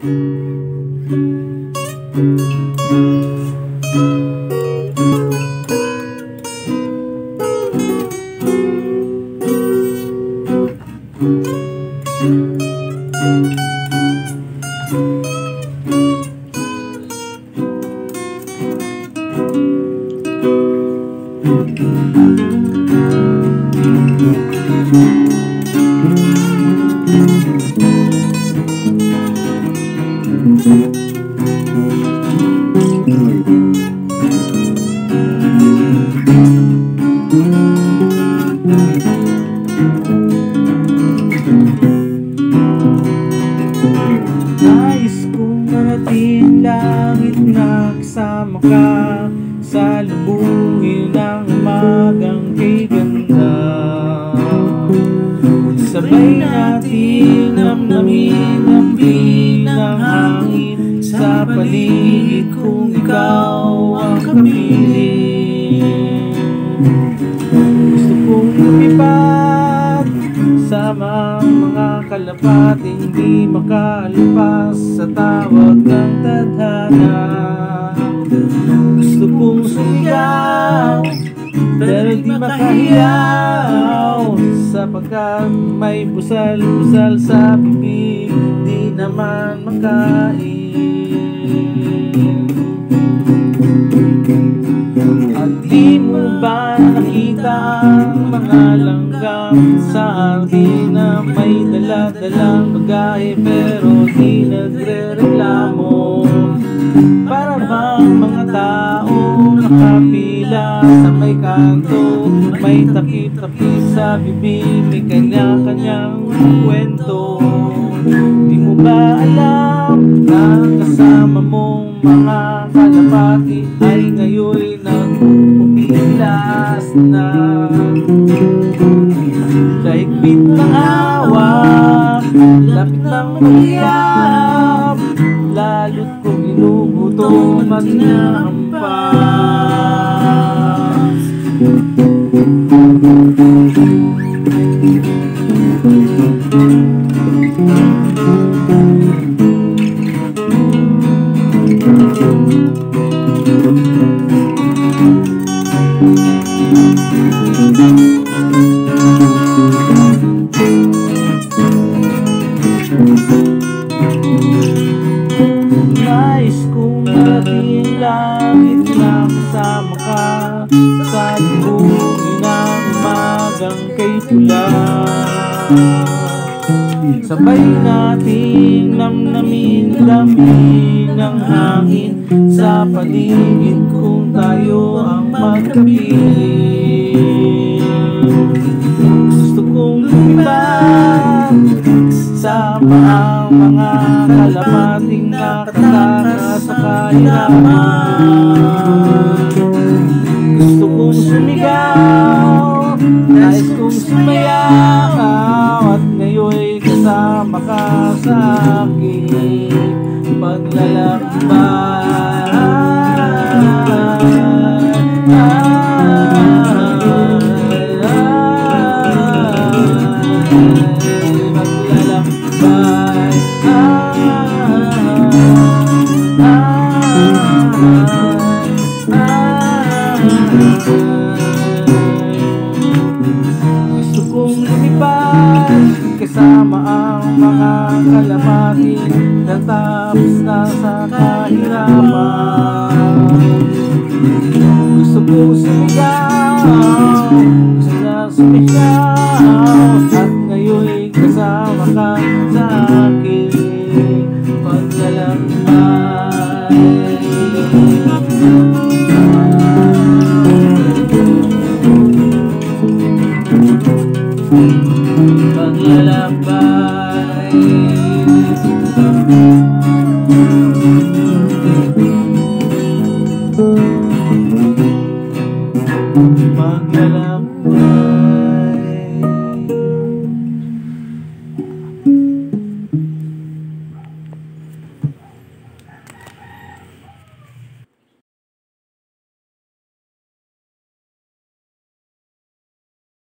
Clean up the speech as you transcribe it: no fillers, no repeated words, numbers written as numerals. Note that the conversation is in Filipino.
Nais kong marating langit na kasama ka, salubungin ang umagang kay ganda. Sabay natin namnamin ang bilis ng hangin sa paligid kung ikaw ang kapiling. Gusto kong lumipad sama ang mga kalapating di makalipas sa tawag ng tadhana. Gusto kong sumigaw pero di makahiyaw, sapagkat may busal-busal sa bibig di naman makain. At di mo ba nakita ang mga langgam sa hardin na may dala-dalang bagahe pero di nagre-reklamo? Para bang mga taong nakapila sa may kanto, may takip-takip sa bibig, may kanya-kanyang kwento. Di mo ba alam na kasama mong mga kalapati ay ngayon nagpupilas na? Kahigpit ng hawak, lapit ng mag-iyap, lalo't kung inugutom at nahampas. Nais kong marating langit na kasama ka, salubungin ang umagang kay pula. Sabay nating namnamin lamig ng hangin sa paligid kung tayo ang magkapiling. Gusto kong lumipad sama ang mga kalapating nakatakas sa kahirapan. Gusto kong sumigaw, nais kong sumayaw, at ngayon'y kasama ka sa aking paglalakbay. Gusto kong lumipad kasama ang mga kalapati na tapos na sa kahirapan. Gusto kong sumigaw, gusto na sumigaw, at ngayon'y kasama ka sa aking paglalakbay. Paglalakbay.